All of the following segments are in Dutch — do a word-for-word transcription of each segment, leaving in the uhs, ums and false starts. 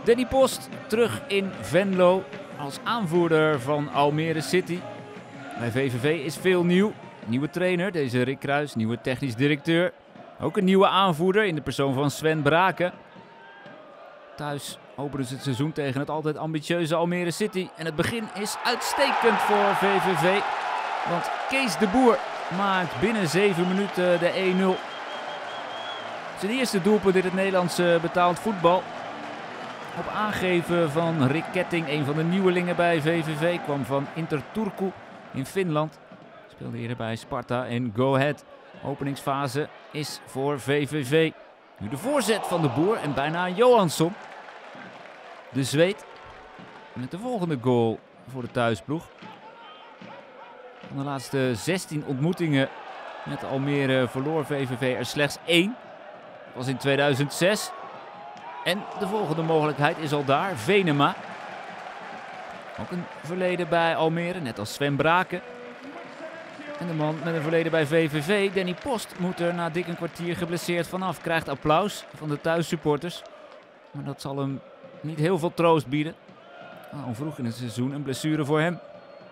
Danny Post terug in Venlo als aanvoerder van Almere City. Bij V V V is veel nieuw. Nieuwe trainer, deze Rick Kruis, nieuwe technisch directeur. Ook een nieuwe aanvoerder in de persoon van Sven Braken. Thuis openen ze het seizoen tegen het altijd ambitieuze Almere City. En het begin is uitstekend voor V V V. Want Kees de Boer maakt binnen zeven minuten de één nul. Zijn eerste doelpunt in het Nederlandse betaald voetbal. Op aangeven van Rick Ketting, een van de nieuwelingen bij V V V, kwam van Inter Turku in Finland. Speelde eerder bij Sparta en Go Ahead. Openingsfase is voor V V V. Nu de voorzet van de Boer en bijna Johansson. De Zweed met de volgende goal voor de thuisploeg. Van de laatste zestien ontmoetingen met Almere verloor V V V er slechts één. Dat was in tweeduizend zes. En de volgende mogelijkheid is al daar, Venema. Ook een verleden bij Almere, net als Sven Braken. En de man met een verleden bij V V V, Danny Post, moet er na dik een kwartier geblesseerd vanaf. Krijgt applaus van de thuissupporters. Maar dat zal hem niet heel veel troost bieden. Al vroeg in het seizoen een blessure voor hem.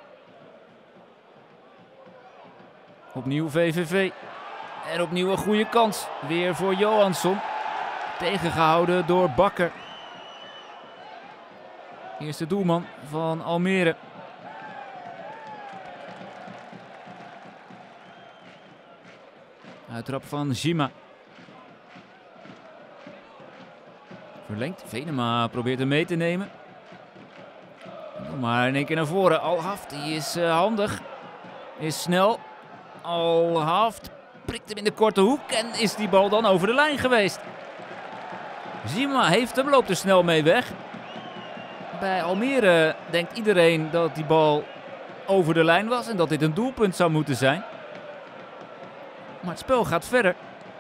Opnieuw V V V. En opnieuw een goede kans. Weer voor Johansson. Tegengehouden door Bakker. Eerste doelman van Almere. Uittrap van Zima. Verlengd. Venema probeert hem mee te nemen. Maar in één keer naar voren. Al-Haft, die is uh, handig. Is snel. Al-Haft prikt hem in de korte hoek. En is die bal dan over de lijn geweest. Zima heeft hem, loopt er snel mee weg. Bij Almere denkt iedereen dat die bal over de lijn was. En dat dit een doelpunt zou moeten zijn. Maar het spel gaat verder.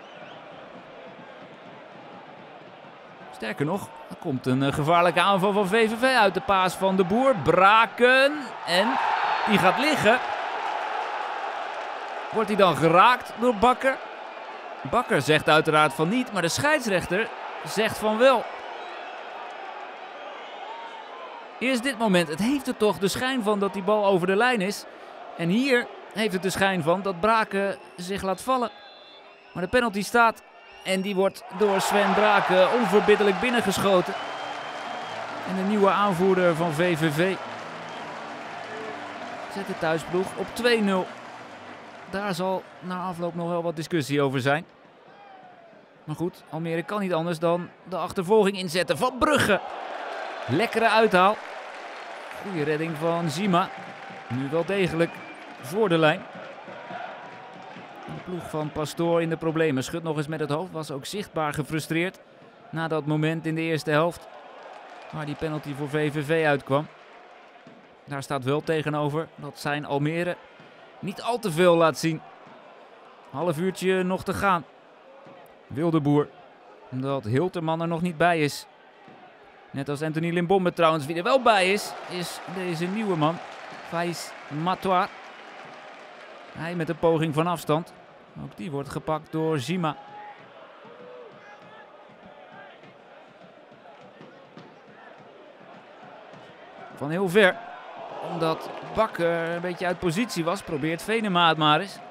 Sterker nog, er komt een uh, gevaarlijke aanval van V V V uit de paas van de Boer. Braken. En die gaat liggen. Wordt hij dan geraakt door Bakker? Bakker zegt uiteraard van niet, maar de scheidsrechter zegt van wel. Eerst dit moment. Het heeft er toch de schijn van dat die bal over de lijn is. En hier heeft het de schijn van dat Braken zich laat vallen. Maar de penalty staat. En die wordt door Sven Braken onverbiddelijk binnengeschoten. En de nieuwe aanvoerder van V V V zet de thuisploeg op twee nul. Daar zal na afloop nog wel wat discussie over zijn. Maar goed, Almere kan niet anders dan de achtervolging inzetten van Brugge. Lekkere uithaal. Goede redding van Zima. Nu wel degelijk voor de lijn. De ploeg van Pastoor in de problemen. Schudt nog eens met het hoofd. Was ook zichtbaar gefrustreerd na dat moment in de eerste helft. Waar die penalty voor V V V uitkwam. Daar staat wel tegenover dat zijn Almere niet al te veel laat zien. Half uurtje nog te gaan. Wildeboer. Omdat Hilterman er nog niet bij is. Net als Anthony Limbombe trouwens. Wie er wel bij is, is deze nieuwe man. Faiz Matoir. Hij met een poging van afstand. Ook die wordt gepakt door Zima. Van heel ver. Omdat Bakker een beetje uit positie was. Probeert Venema het maar eens.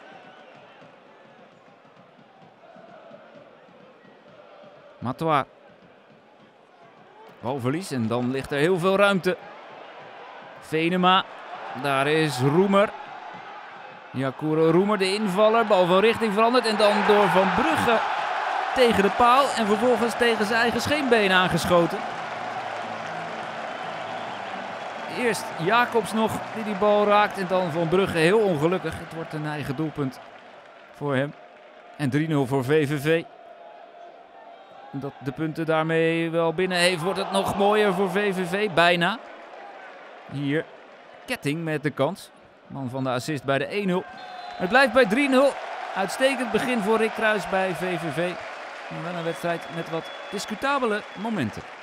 Matoir. Balverlies en dan ligt er heel veel ruimte. Venema. Daar is Roemer. Jakuro Roemer, de invaller. Bal van richting veranderd. En dan door Van Brugge tegen de paal. En vervolgens tegen zijn eigen scheenbeen aangeschoten. Eerst Jacobs nog die die bal raakt. En dan Van Brugge heel ongelukkig. Het wordt een eigen doelpunt voor hem. En drie nul voor V V V. Dat de punten daarmee wel binnen heeft, wordt het nog mooier voor V V V. Bijna. Hier Ketting met de kans. Man van de assist bij de één nul. Het blijft bij drie nul. Uitstekend begin voor Rick Kruis bij V V V. Maar wel een wedstrijd met wat discutabele momenten.